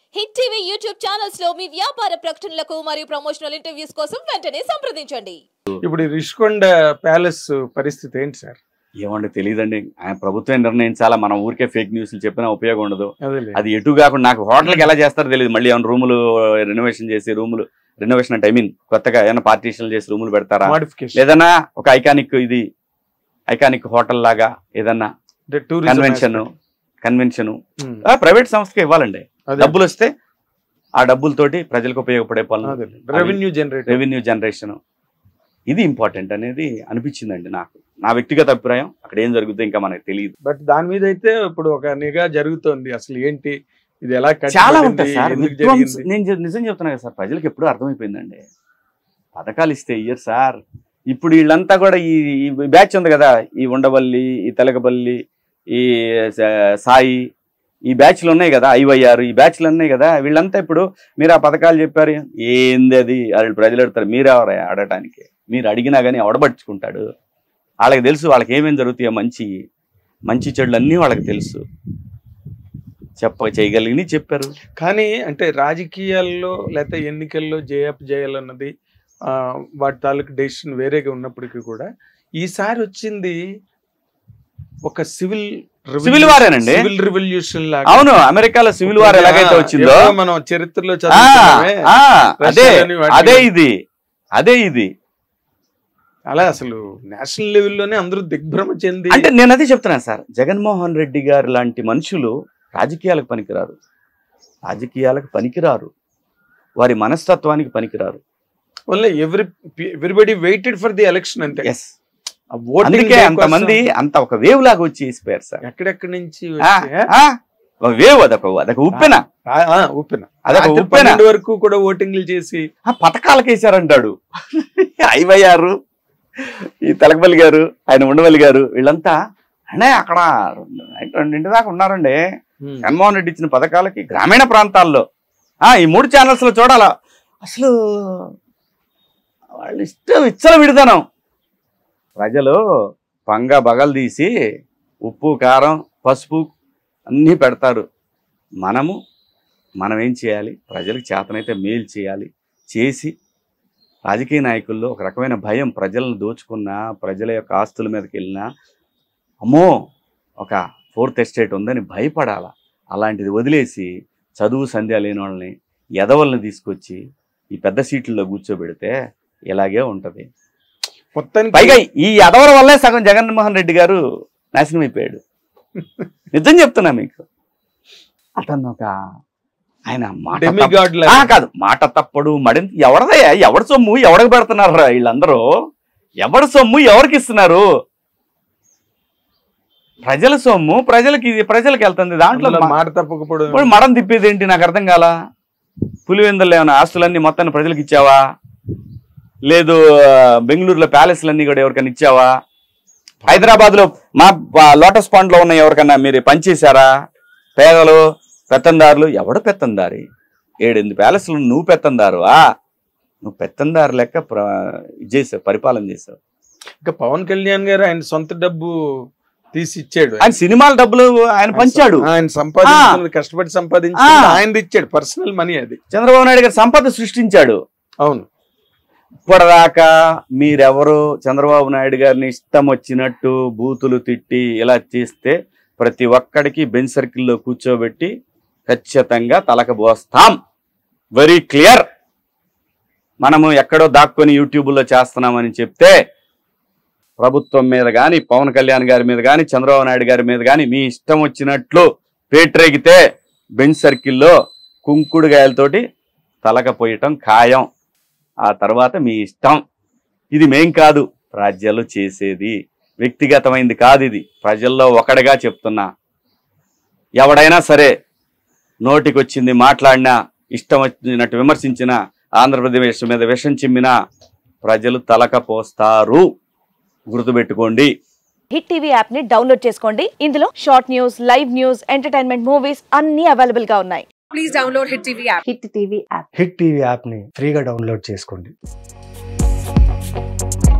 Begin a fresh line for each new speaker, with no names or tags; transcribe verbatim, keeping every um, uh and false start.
Hit TV YouTube channels లో మీ వ్యాపార ప్రకటనలకు మరియు ప్రమోషనల్ ఇంటర్వ్యూస్ కోసం వెంటనే సంప్రదించండి.
ఇప్పుడు రిషికొండ ప్యాలెస్ పరిస్థితి ఏంటి సార్?
ఏమంటే తెలియదండి. ఆయన ప్రభుత్వం నిర్ణయించాలా, మనం ఊరికే ఫేక్ న్యూస్లు చెప్పినా ఉపయోగం ఉండదు.
అదేలే.
అది ఎటు కాకుండా నాకు హోటల్కి ఎలా చేస్తారో తెలియదు. మళ్ళీ ఏమైనా రూములు రెనోవేషన్ చేసి రూములు రెనోవేషన్ అంటే ఐ మీన్ కొత్తగా ఏమైనా పార్టీషన్లు చేసి రూములు పెడతారా, ఏదన్నా ఒక ఐకానిక్ ఇది ఐకానిక్ హోటల్ లాగా ఏదన్నా కన్వెన్షన్ కన్వెన్షన్ ప్రైవేట్ సంస్థకి ఇవ్వాలండి. డబ్బులు వస్తే ఆ డబ్బులతోటి ప్రజలకు ఉపయోగపడే పనులు,
రెవెన్యూ జనరేట్
రెవెన్యూ జనరేషన్ ఇది ఇంపార్టెంట్ అనేది అనిపించిందండి నాకు. నా వ్యక్తిగత అభిప్రాయం. అక్కడ ఏం జరుగుతుందో ఇంకా మనకు తెలియదు.
బట్ దాని మీద అయితే ఇప్పుడు ఒక నిఘా జరుగుతోంది. అసలు ఏంటి ఇది, ఎలా
చాలా ఉంటాయి సార్. నేను నిజం చెప్తున్నా కదా సార్, ప్రజలకు ఎప్పుడూ అర్థమైపోయిందండి. పథకాలు ఇస్తే ఇయ్యరు సార్. ఇప్పుడు వీళ్ళంతా కూడా ఈ బ్యాచ్ ఉంది కదా, ఈ ఉండవల్లి, ఈ తెలకపల్లి, ఈ సాయి, ఈ బ్యాచ్లు ఉన్నాయి కదా, ఐవైఆర్, ఈ బ్యాచ్లు ఉన్నాయి కదా, వీళ్ళంతా ఇప్పుడు మీరు ఆ పథకాలు చెప్పారు ఏంది అది వాళ్ళు ప్రజలు అడుగుతారు. మీరు ఎవరు అడగటానికి? మీరు అడిగినా కానీ అవడబట్టుకుంటాడు. వాళ్ళకి తెలుసు వాళ్ళకి ఏమేమి జరుగుతాయో, మంచి మంచి చెడులు అన్నీ వాళ్ళకి తెలుసు. చెప్ప చేయగలిగి చెప్పారు.
కానీ అంటే రాజకీయాల్లో లేకపోతే ఎన్నికల్లో జేఎఫ్ చేయాలన్నది వాటి తాలూకు డెసిషన్ వేరేగా ఉన్నప్పటికీ కూడా ఈసారి వచ్చింది ఒక సివిల్
సివిల్ వారేనండి.
సివిల్ రివల్యూషన్ లాగా.
అవును, అమెరికాలో సివిల్ వార్ ఎలాగైతే వచ్చిందో
మనం చరిత్రలో
అదే అదే ఇది అదే ఇది
అలా అసలు నేషనల్ లెవెల్లోనే అందరూ దిగ్భ్రమ చెంది.
అంటే నేను అదే చెప్తున్నాను సార్, జగన్మోహన్ రెడ్డి గారు లాంటి మనుషులు రాజకీయాలకు పనికిరారు. రాజకీయాలకు పనికిరారు, వారి మనస్తత్వానికి పనికిరారు.
Every everybody waited for the election అంటే.
ఎస్, అందుకే అంతమంది అంత ఒక వేవ్ లాగా వచ్చి వేసిపోయారు సార్.
ఎక్కడెక్కడి నుంచి
ఒక వేవ్, అదొక అదొక ఉప్పెన
ఉప్పెన
అదొక ఉప్పెన
వరకు కూడా ఓటింగ్లు చేసి
పథకాలకు వేసారంటాడు. ఐవైఆర్, ఈ తెలకపల్లి గారు, ఆయన ఉండవల్లి గారు, వీళ్ళంతా అంటే అక్కడ రెండింటి దాకా ఉన్నారండి. జగన్మోహన్ రెడ్డి ఇచ్చిన పథకాలకి గ్రామీణ ప్రాంతాల్లో ఈ మూడు ఛానల్స్ లో చూడాలా. అసలు వాళ్ళు ఇష్టం ఇచ్చల విడతానం. ప్రజలు పంగ బగలు తీసి ఉప్పు, కారం, పసుపు అన్నీ పెడతారు. మనము మనం ఏం చేయాలి? ప్రజలకు చేతనైతే మేలు చేయాలి. చేసి రాజకీయ నాయకుల్లో ఒక రకమైన భయం, ప్రజలను దోచుకున్నా, ప్రజల యొక్క ఆస్తుల మీదకి వెళ్ళినా అమ్మో ఒక ఫోర్త్ ఎస్టేట్ ఉందని భయపడాల. అలాంటిది వదిలేసి చదువు సంధ్య లేని వాళ్ళని, ఎదవల్ని తీసుకొచ్చి ఈ పెద్ద సీట్లలో కూర్చోబెడితే ఇలాగే ఉంటుంది. పైగా ఈ ఎదవల వల్లే సగం జగన్మోహన్ రెడ్డి గారు నాశనం అయిపోయాడు. నిజం చెప్తున్నా మీకు. అతను ఒక ఆయన మాట కాదు, మాట తప్పడు, మడింత ఎవరిదయ్యా, ఎవరి సొమ్ము ఎవరికి పెడుతున్నారా వీళ్ళందరూ? ఎవరి సొమ్ము ఎవరికి ఇస్తున్నారు? ప్రజల సొమ్ము ప్రజలకి ప్రజలకు వెళ్తుంది. దాంట్లో
మాట తప్పకపోవడం,
మడం తిప్పేది ఏంటి నాకు అర్థం కాల. పులివెందులు ఏమైనా ఆస్తులన్నీ మొత్తాన్ని ప్రజలకు ఇచ్చావా? లేదు బెంగళూరులో ప్యాలెస్లన్నీ కూడా ఎవరికైనా ఇచ్చావా? హైదరాబాద్ లో మా లోటస్ పాండ్ లో ఉన్న ఎవరికన్నా మీరు పనిచేశారా? పేదలు, పెత్తందారులు, ఎవడు పెత్తందారి? ఏడెనిమిది ప్యాలెస్లు నువ్వు పెత్తందారు. ఆ నువ్వు పెత్తందారు లెక్క ఇది చేసావు, పరిపాలన చేసావు.
ఇంకా పవన్ కళ్యాణ్ గారు ఆయన సొంత డబ్బు తీసి ఇచ్చాడు.
ఆయన సినిమాల డబ్బులు ఆయన పంచాడు.
ఆయన సంపాదించిన కష్టపడి సంపాదించి ఆయన ఇచ్చాడు, పర్సనల్ మనీ అది.
చంద్రబాబు నాయుడు గారు సంపద సృష్టించాడు.
అవును.
ఇప్పటిదాకా మీరెవరు చంద్రబాబు నాయుడు గారిని ఇష్టం వచ్చినట్టు బూతులు తిట్టి ఇలా చేస్తే ప్రతి ఒక్కడికి బెంచ్ సర్కిల్లో కూర్చోబెట్టి ఖచ్చితంగా తలకబోస్తాం. Very clear. మనము ఎక్కడో దాక్కొని యూట్యూబ్లో చేస్తున్నామని చెప్తే ప్రభుత్వం మీద కానీ, పవన్ కళ్యాణ్ గారి మీద కానీ, చంద్రబాబు నాయుడు గారి మీద కానీ మీ ఇష్టం వచ్చినట్లు పేట్రేగితే బెంచ్ సర్కిల్లో కుంకుడుగాయలతోటి తలకపోయటం ఖాయం. ఆ తర్వాత మీ ఇష్టం. ఇది మేం కాదు, రాజ్యాలు చేసేది. వ్యక్తిగతమైంది కాదు, ఇది ప్రజల్లో ఒకటిగా చెప్తున్నా. ఎవడైనా సరే నోటికి వచ్చింది మాట్లాడినా, ఇష్టం వచ్చినట్టు విమర్శించినా, ఆంధ్రప్రదేశ్ మీద విషం చిమ్మినా ప్రజలు తలకపోస్తారు. గుర్తుపెట్టుకోండి.
హిట్ టీవీ యాప్ ని డౌన్లోడ్ చేసుకోండి. ఇందులో short news, live news, entertainment movies అన్ని అవైలబుల్ గా ఉన్నాయి. Please download Hit TV app. Hit TV app
Hit TV app ని ఫ్రీగా డౌన్లోడ్ చేసుకోండి.